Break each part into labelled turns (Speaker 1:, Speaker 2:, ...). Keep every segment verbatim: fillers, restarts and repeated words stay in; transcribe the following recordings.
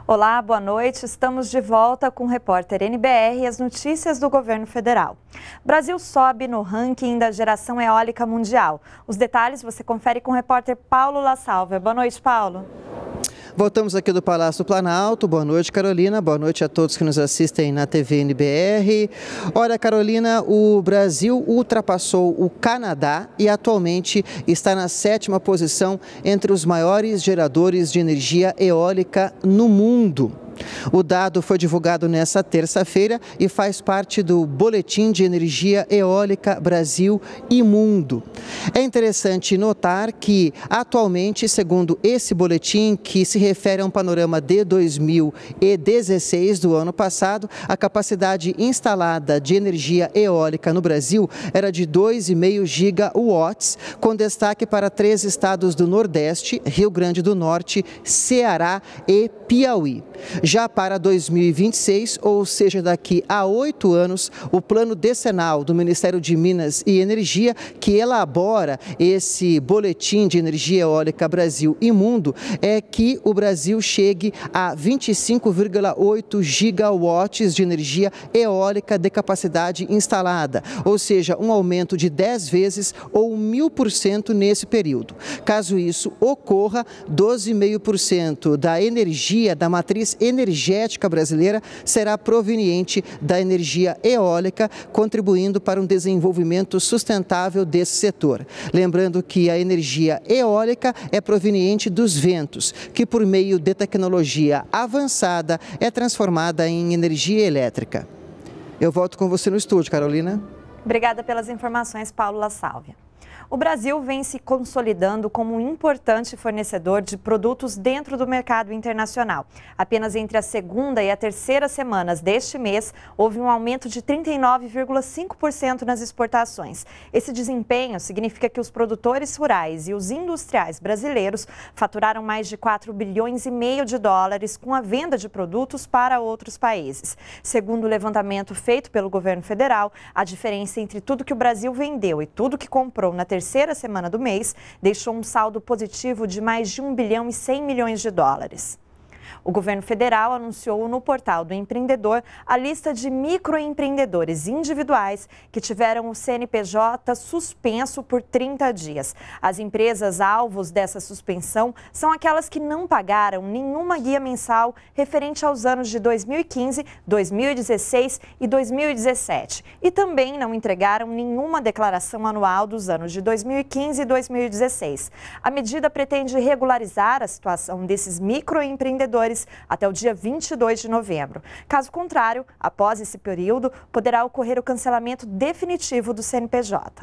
Speaker 1: Olá, boa noite. Estamos de volta com o repórter N B R e as notícias do governo federal. Brasil sobe no ranking da geração eólica mundial. Os detalhes você confere com o repórter Paulo La Salve. Boa noite, Paulo.
Speaker 2: Voltamos aqui do Palácio do Planalto. Boa noite, Carolina. Boa noite a todos que nos assistem na T V N B R. Olha, Carolina, o Brasil ultrapassou o Canadá e atualmente está na sétima posição entre os maiores geradores de energia eólica no mundo. O dado foi divulgado nesta terça-feira e faz parte do Boletim de Energia Eólica Brasil e Mundo. É interessante notar que, atualmente, segundo esse boletim, que se refere a um panorama de dois mil e dezesseis do ano passado, a capacidade instalada de energia eólica no Brasil era de dois vírgula cinco gigawatts, com destaque para três estados do Nordeste, Rio Grande do Norte, Ceará e Piauí. Já para dois mil e vinte e seis, ou seja, daqui a oito anos, o plano decenal do Ministério de Minas e Energia, que elabora esse boletim de energia eólica Brasil e Mundo, é que o Brasil chegue a vinte e cinco vírgula oito gigawatts de energia eólica de capacidade instalada, ou seja, um aumento de dez vezes ou mil por cento nesse período. Caso isso ocorra, doze vírgula cinco por cento da energia da matriz energética brasileira será proveniente da energia eólica, contribuindo para um desenvolvimento sustentável desse setor. Lembrando que a energia eólica é proveniente dos ventos, que por meio de tecnologia avançada é transformada em energia elétrica. Eu volto com você no estúdio, Carolina.
Speaker 1: Obrigada pelas informações, Paulo La Salve. O Brasil vem se consolidando como um importante fornecedor de produtos dentro do mercado internacional. Apenas entre a segunda e a terceira semanas deste mês, houve um aumento de trinta e nove vírgula cinco por cento nas exportações. Esse desempenho significa que os produtores rurais e os industriais brasileiros faturaram mais de quatro bilhões e meio de dólares com a venda de produtos para outros países. Segundo o levantamento feito pelo governo federal, a diferença entre tudo que o Brasil vendeu e tudo que comprou na terceira terceira semana do mês, deixou um saldo positivo de mais de um bilhão e cem milhões de dólares. O governo federal anunciou no portal do empreendedor a lista de microempreendedores individuais que tiveram o C N P J suspenso por trinta dias. As empresas alvos dessa suspensão são aquelas que não pagaram nenhuma guia mensal referente aos anos de dois mil e quinze, dois mil e dezesseis e dois mil e dezessete e também não entregaram nenhuma declaração anual dos anos de dois mil e quinze e dois mil e dezesseis. A medida pretende regularizar a situação desses microempreendedores até o dia vinte e dois de novembro. Caso contrário, após esse período, poderá ocorrer o cancelamento definitivo do C N P J.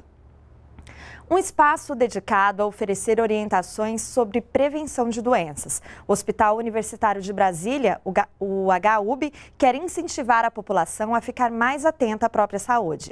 Speaker 1: Um espaço dedicado a oferecer orientações sobre prevenção de doenças. O Hospital Universitário de Brasília, o H U B, quer incentivar a população a ficar mais atenta à própria saúde.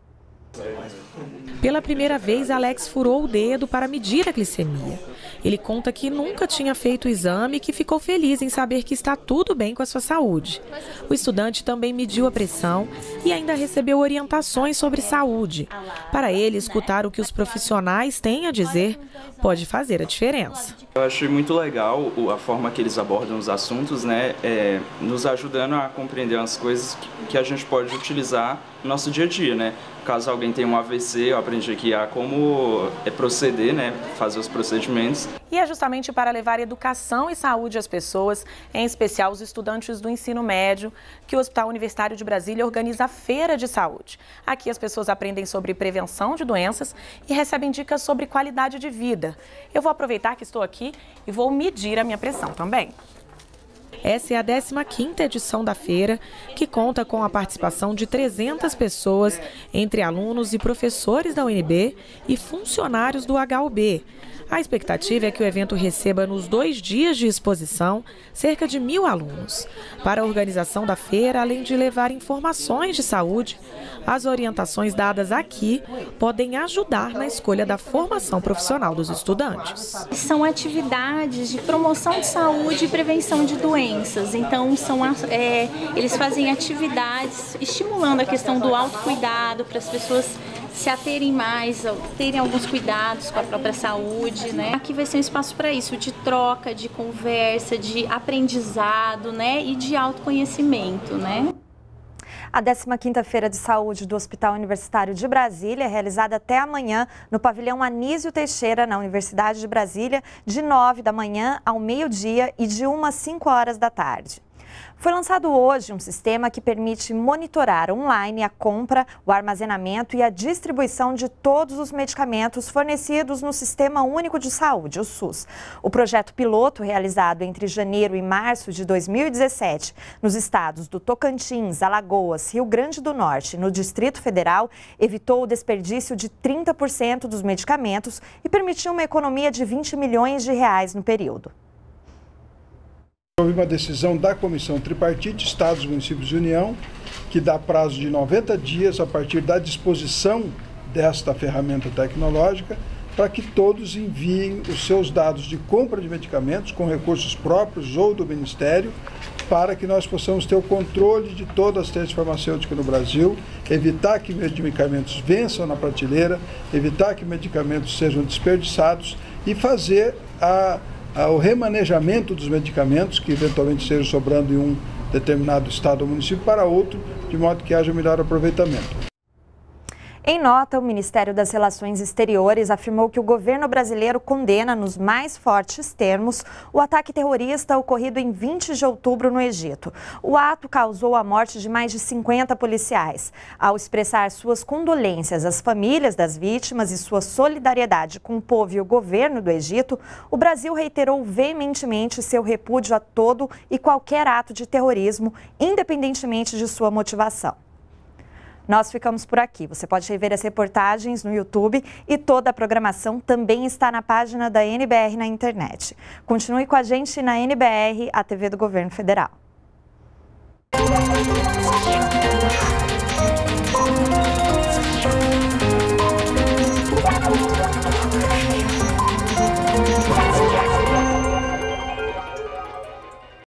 Speaker 3: Pela primeira vez, Alex furou o dedo para medir a glicemia. Ele conta que nunca tinha feito o exame e que ficou feliz em saber que está tudo bem com a sua saúde. O estudante também mediu a pressão e ainda recebeu orientações sobre saúde. Para ele, escutar o que os profissionais têm a dizer pode fazer a diferença.
Speaker 4: Eu achei muito legal a forma que eles abordam os assuntos, né, é, nos ajudando a compreender as coisas que a gente pode utilizar no nosso dia a dia, né? Caso alguém tenha um A V C, eu aprendi aqui a como é proceder, né, fazer os procedimentos.
Speaker 3: E é justamente para levar educação e saúde às pessoas, em especial os estudantes do ensino médio, que o Hospital Universitário de Brasília organiza a Feira de Saúde. Aqui as pessoas aprendem sobre prevenção de doenças e recebem dicas sobre qualidade de vida. Eu vou aproveitar que estou aqui e vou medir a minha pressão também. Essa é a décima quinta edição da feira, que conta com a participação de trezentas pessoas, entre alunos e professores da U N B e funcionários do H U B. A expectativa é que o evento receba, nos dois dias de exposição, cerca de mil alunos. Para a organização da feira, além de levar informações de saúde, as orientações dadas aqui podem ajudar na escolha da formação profissional dos estudantes.
Speaker 5: São atividades de promoção de saúde e prevenção de doenças. Então, são, é, eles fazem atividades estimulando a questão do autocuidado para as pessoas se aterem mais, terem alguns cuidados com a própria saúde, né? Aqui vai ser um espaço para isso, de troca, de conversa, de aprendizado, né? E de autoconhecimento, né?
Speaker 1: A décima quinta Feira de Saúde do Hospital Universitário de Brasília é realizada até amanhã no pavilhão Anísio Teixeira, na Universidade de Brasília, de nove da manhã ao meio-dia e de uma às cinco horas da tarde. Foi lançado hoje um sistema que permite monitorar online a compra, o armazenamento e a distribuição de todos os medicamentos fornecidos no Sistema Único de Saúde, o SUS. O projeto piloto, realizado entre janeiro e março de dois mil e dezessete, nos estados do Tocantins, Alagoas, Rio Grande do Norte e no Distrito Federal, evitou o desperdício de trinta por cento dos medicamentos e permitiu uma economia de vinte milhões de reais no período.
Speaker 6: Houve uma decisão da Comissão Tripartite, Estados, Municípios e União, que dá prazo de noventa dias a partir da disposição desta ferramenta tecnológica para que todos enviem os seus dados de compra de medicamentos com recursos próprios ou do Ministério, para que nós possamos ter o controle de toda a assistência farmacêutica no Brasil, evitar que medicamentos vençam na prateleira, evitar que medicamentos sejam desperdiçados e fazer a o remanejamento dos medicamentos que eventualmente estejam sobrando em um determinado estado ou município para outro, de modo que haja melhor aproveitamento.
Speaker 1: Em nota, o Ministério das Relações Exteriores afirmou que o governo brasileiro condena nos mais fortes termos o ataque terrorista ocorrido em vinte de outubro no Egito. O ato causou a morte de mais de cinquenta policiais. Ao expressar suas condolências às famílias das vítimas e sua solidariedade com o povo e o governo do Egito, o Brasil reiterou veementemente seu repúdio a todo e qualquer ato de terrorismo, independentemente de sua motivação. Nós ficamos por aqui. Você pode rever as reportagens no YouTube e toda a programação também está na página da N B R na internet. Continue com a gente na N B R, a T V do Governo Federal.